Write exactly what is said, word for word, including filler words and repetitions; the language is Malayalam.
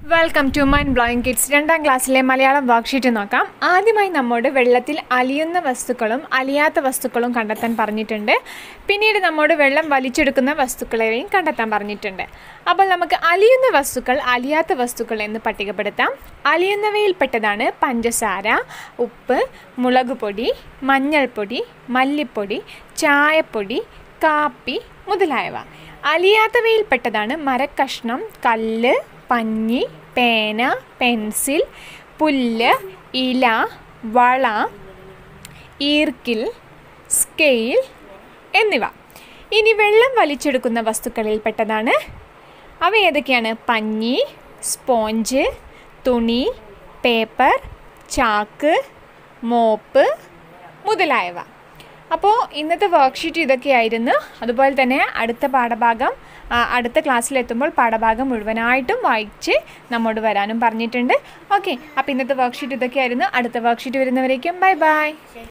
Welcome to mind blowing kids. രണ്ടാം ക്ലാസ്സിലെ മലയാളം വർക്ക്ഷീറ്റ് നോക്കാം. ആദ്യമായി നമ്മോട് വെള്ളത്തിൽ അലിയുന്ന വസ്തുക്കളും അലിയാത്ത വസ്തുക്കളും കണ്ടെത്താൻ പറഞ്ഞിട്ടുണ്ട്. പിന്നീട് നമ്മോട് വെള്ളം വലിച്ചെടുക്കുന്ന വസ്തുക്കളെയും കണ്ടെത്താൻ പറഞ്ഞിട്ടുണ്ട്. അപ്പോൾ നമുക്ക് അലിയുന്ന വസ്തുക്കൾ അലിയാത്ത വസ്തുക്കൾ എന്ന് പട്ടികപ്പെടുത്താം. അലിയുന്നവയിൽപ്പെട്ടതാണ് പഞ്ചസാര, ഉപ്പ്, മുളക് പൊടി, മഞ്ഞൾപ്പൊടി, മല്ലിപ്പൊടി, ചായപ്പൊടി, കാപ്പി മുതലായവ. അലിയാത്തവയിൽപ്പെട്ടതാണ് മരക്കഷ്ണം, കല്ല്, പഞ്ഞി, പേന, പെൻസിൽ, പുല്ല്, ഇല, വള, ഈർക്കിൽ, സ്കെയിൽ എന്നിവ. ഇനി വെള്ളം വലിച്ചെടുക്കുന്ന വസ്തുക്കളിൽപ്പെട്ടതാണ് അവ ഏതൊക്കെയാണ്? പഞ്ഞി, സ്പോഞ്ച്, തുണി, പേപ്പർ, ചാക്ക്, മോപ്പ് മുതലായവ. അപ്പോൾ ഇന്നത്തെ വർക്ക്ഷീറ്റ് ഇതൊക്കെയായിരുന്നു. അതുപോലെ തന്നെ അടുത്ത പാഠഭാഗം അടുത്ത ക്ലാസ്സിലെത്തുമ്പോൾ പാഠഭാഗം മുഴുവനായിട്ടും വായിച്ച് നമ്മോട് വരാനും പറഞ്ഞിട്ടുണ്ട്. ഓക്കെ, അപ്പോൾ ഇന്നത്തെ വർക്ക്ഷീറ്റ് ഇതൊക്കെയായിരുന്നു. അടുത്ത വർക്ക്ഷീറ്റ് വരുന്നവരേക്കും ബൈ ബൈ.